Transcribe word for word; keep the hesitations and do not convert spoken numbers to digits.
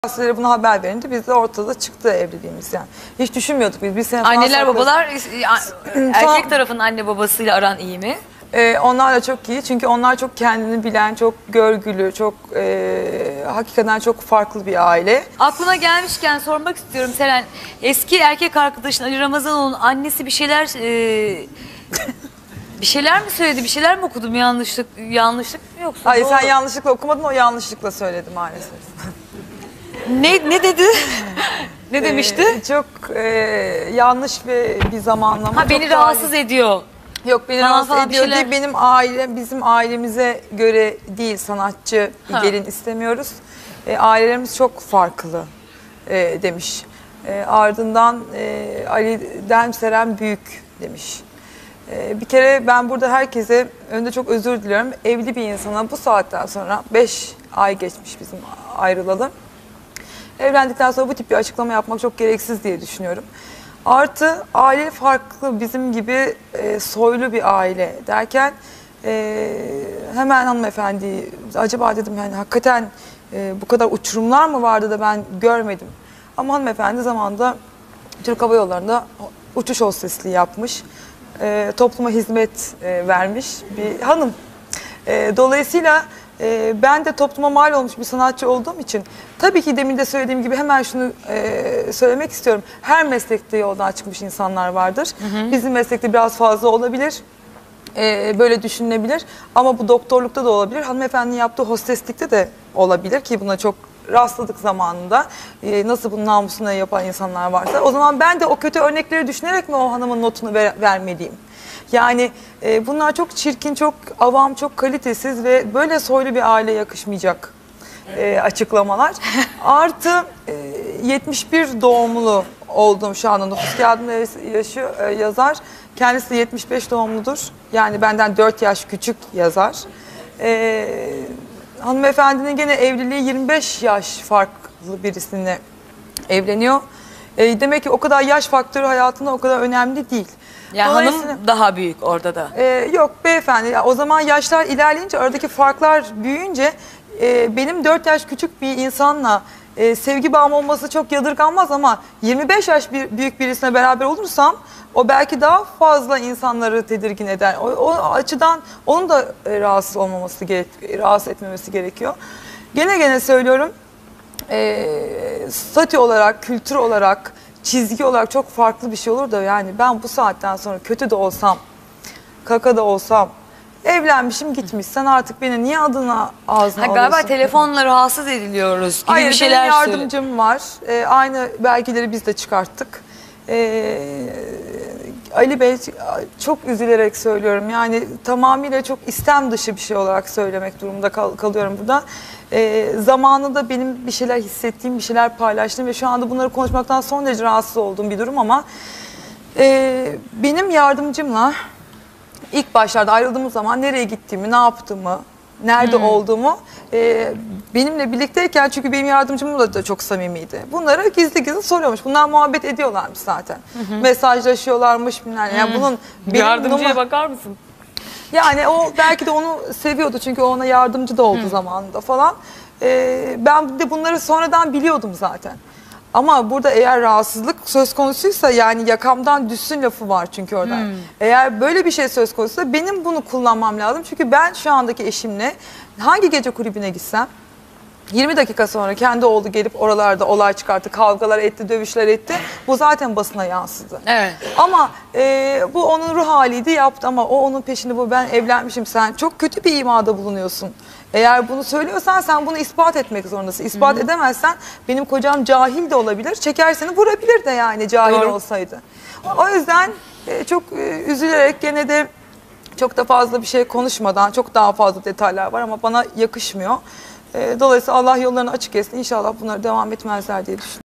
Gazetelere buna haber verince biz de ortada çıktı evliliğimiz yani. Hiç düşünmüyorduk biz. Bir sene falan Anneler sakladık. babalar erkek tarafın anne babasıyla aran iyi mi? Ee, onlar da çok iyi çünkü onlar çok kendini bilen, çok görgülü, çok e, hakikaten çok farklı bir aile. Aklına gelmişken sormak istiyorum Seren. Eski erkek arkadaşın Ali Ramazanoğlu'nun annesi bir şeyler e, bir şeyler mi söyledi, bir şeyler mi okudum yanlışlık yanlışlık mı yoksa? Hayır doğru? sen yanlışlıkla okumadın, o yanlışlıkla söyledi maalesef. Ne ne dedi? Ne demişti? Ee, çok e, yanlış ve bir zamanlama. Ha, beni Çok rahatsız daha... ediyor. Yok beni Falan rahatsız falan bir ediyor şeyler. değil. Benim aile, bizim ailemize göre değil, sanatçı bir Ha. gelin istemiyoruz. E, ailelerimiz çok farklı e, demiş. E, ardından e, Ali'den Seren büyük demiş. E, bir kere ben burada herkese önünde çok özür diliyorum. Evli bir insana bu saatten sonra beş ay geçmiş bizim ayrılalı. Evlendikten sonra bu tip bir açıklama yapmak çok gereksiz diye düşünüyorum. Artı aile farklı, bizim gibi e, soylu bir aile derken e, hemen hanımefendi acaba dedim yani hakikaten e, bu kadar uçurumlar mı vardı da ben görmedim. Ama hanımefendi zamanında Türk Hava Yolları'nda uçuş hostesliği yapmış, e, topluma hizmet e, vermiş bir hanım. E, dolayısıyla e, ben de topluma mal olmuş bir sanatçı olduğum için tabii ki demin de söylediğim gibi hemen şunu e, söylemek istiyorum. Her meslekte yoldan çıkmış insanlar vardır. Hı hı. Bizim meslekte biraz fazla olabilir. E, böyle düşünülebilir. Ama bu doktorlukta da olabilir. Hanımefendinin yaptığı hosteslikte de olabilir ki buna çok rastladık zamanında. E, nasıl bunun namusuna yapan insanlar varsa. O zaman ben de o kötü örnekleri düşünerek mi o hanımın notunu ver, vermeliyim? Yani e, bunlar çok çirkin, çok avam, çok kalitesiz ve böyle soylu bir aile yakışmayacak e, açıklamalar. Artı e, yetmiş bir doğumlu oldum şu anda, nüfus kağıdında yaşıyor, e, yazar. Kendisi de yetmiş beş doğumludur. Yani benden dört yaş küçük yazar. E, hanımefendinin gene evliliği yirmi beş yaş farklı birisiyle evleniyor. E, demek ki o kadar yaş faktörü hayatında o kadar önemli değil. Yani hanım daha büyük orada da. E, yok beyefendi, o zaman yaşlar ilerleyince aradaki farklar büyüyünce e, benim dört yaş küçük bir insanla e, sevgi bağım olması çok yadırganmaz ama yirmi beş yaş bir, büyük birisine beraber olursam o belki daha fazla insanları tedirgin eder. O, o açıdan onun da e, rahatsız olmaması gerek, rahatsız etmemesi gerekiyor. Gene gene söylüyorum, e, statü olarak, kültür olarak, çizgi olarak çok farklı bir şey olur da yani ben bu saatten sonra kötü de olsam, kaka da olsam, evlenmişim gitmişsen artık beni niye adına ağzına Ha, alıyorsun? galiba telefonla rahatsız ediliyoruz gibi Hayır, bir şeyler benim yardımcım söyle. var. Ee, aynı belgeleri biz de çıkarttık. Ee, Ali Bey, çok üzülerek söylüyorum. Yani tamamıyla çok istem dışı bir şey olarak söylemek durumunda kal kalıyorum burada. Ee, zamanında benim bir şeyler hissettiğim, bir şeyler paylaştığım ve şu anda bunları konuşmaktan son derece rahatsız olduğum bir durum ama e, benim yardımcımla ilk başlarda ayrıldığımız zaman nereye gittiğimi, ne yaptığımı, nerede hmm. olduğumu e, benimle birlikteyken, çünkü benim yardımcımla da çok samimiydi. Bunları gizli gizli soruyormuş. Bunlar muhabbet ediyorlarmış zaten. Hı hı. Mesajlaşıyorlarmış. Yani hmm. bunun benim yardımcıya bununla... bakar mısın? Yani o belki de onu seviyordu çünkü o ona yardımcı da oldu hmm. zamanında falan. E, ben de bunları sonradan biliyordum zaten. Ama burada eğer rahatsızlık söz konusuysa, yani yakamdan düşsün lafı var çünkü orada. Hmm. Eğer böyle bir şey söz konusuysa benim bunu kullanmam lazım. Çünkü ben şu andaki eşimle hangi gece kulübüne gitsem yirmi dakika sonra kendi oğlu gelip oralarda olay çıkarttı, kavgalar etti, dövüşler etti. Bu zaten basına yansıdı. Evet. Ama e, bu onun ruh haliydi, yaptı ama o onun peşinde, bu ben evlenmişim, sen çok kötü bir imada bulunuyorsun. Eğer bunu söylüyorsan sen bunu ispat etmek zorundasın. İspat Hı-hı. edemezsen benim kocam cahil de olabilir, çeker seni vurabilir de yani cahil Doğru. olsaydı. O yüzden e, çok e, üzülerek gene de çok da fazla bir şey konuşmadan, çok daha fazla detaylar var ama bana yakışmıyor. E, dolayısıyla Allah yollarını açık etsin. İnşallah bunları devam etmezler diye düşünüyorum.